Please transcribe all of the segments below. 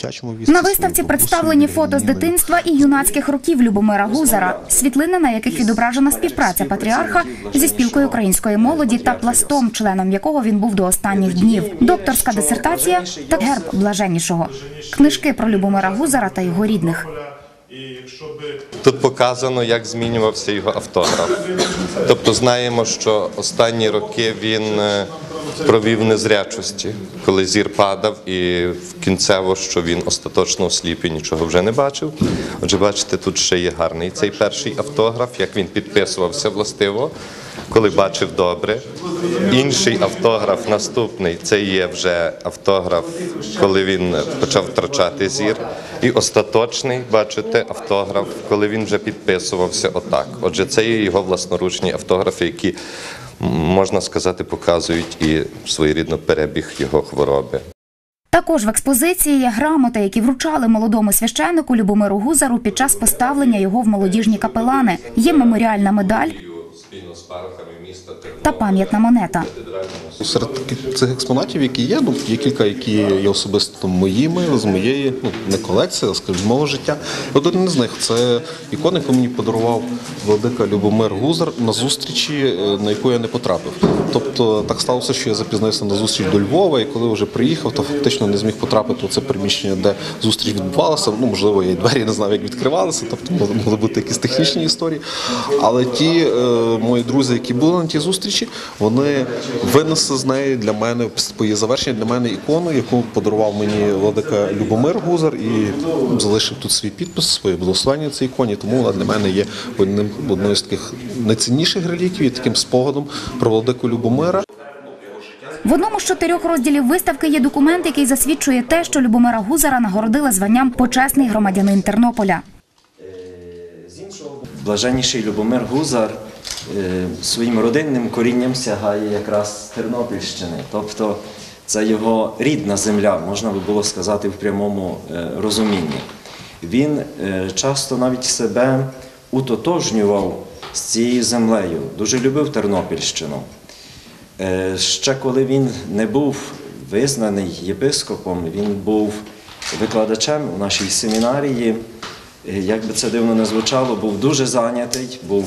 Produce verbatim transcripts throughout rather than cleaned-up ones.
дитячому віці. На виставці представлені фото з дитинства і юнацьких років Любомира Гузара, світлини, на яких відображена співпраця патріарха зі спілкою української молоді та Пластом, членом якого він був до останніх днів. Докторська дисертація та герб блаженнішого. Книжки про Любомира Гузара та його рідних. Тут показано, як змінювався його автограф. Тобто знаємо, що останні роки він провів в незрячості, коли зір падав і кінцево, що він остаточно осліп і нічого вже не бачив. Отже, бачите, тут ще є гарний цей перший автограф, як він підписувався властиво, коли бачив добре. Інший автограф наступний – це є вже автограф, коли він почав втрачати зір. І остаточний, бачите, автограф, коли він вже підписувався отак. Отже, це є його власноручні автографи, які, можна сказати, показують і своєрідно перебіг його хвороби. Також в експозиції є грамоти, які вручали молодому священнику Любомиру Гузару під час поставлення його в молодіжні капелани. Є меморіальна медаль та пам'ятна монета. Серед цих експонатів, які є, ну, є кілька, які є особисто моїми, з моєї, ну, не колекції, а, скажімо, мого життя. Один з них – це ікона, яку мені подарував владика Любомир Гузар на зустрічі, на яку я не потрапив. Тобто так сталося, що я запізнився на зустріч до Львова, і коли вже приїхав, то фактично не зміг потрапити у це приміщення, де зустріч відбувалася. Ну, можливо, я й двері не знав, як відкривалися, тобто могли бути якісь технічні історії. Але ті е, мої друзі, які були на тій зустрічі, вони винесли з неї для мене, по її завершенні для мене ікону, яку подарував мені владика Любомир Гузар, і залишив тут свій підпис, своє благословення цій іконі, тому вона для мене є одним, одною з таких найцінніших реліквій, таким спогадом про владику Любомира. В одному з чотирьох розділів виставки є документ, який засвідчує те, що Любомира Гузара нагородили званням «Почесний громадянин Тернополя». Блаженніший Любомир Гузар своїм родинним корінням сягає якраз Тернопільщини. Тобто це його рідна земля, можна би було сказати в прямому розумінні. Він часто навіть себе утотожнював з цією землею, дуже любив Тернопільщину. Ще коли він не був визнаний єпископом, він був викладачем у нашій семінарії, як би це дивно не звучало, був дуже зайнятий, був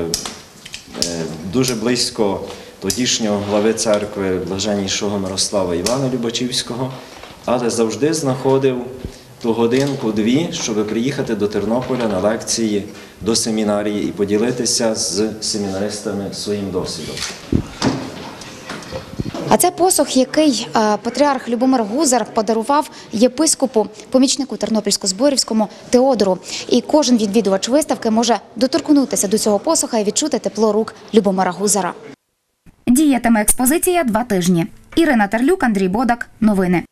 дуже близько тодішнього глави церкви блаженнішого Мирослава Івана Любачівського, але завжди знаходив ту годинку-дві, щоб приїхати до Тернополя на лекції до семінарії і поділитися з семінаристами своїм досвідом. А це посох, який патріарх Любомир Гузар подарував єпископу, помічнику Тернопільсько-Зборівському Теодору. І кожен відвідувач виставки може доторкнутися до цього посоха і відчути тепло рук Любомира Гузара. Діятиме експозиція два тижні. Ірина Терлюк, Андрій Бодак. Новини.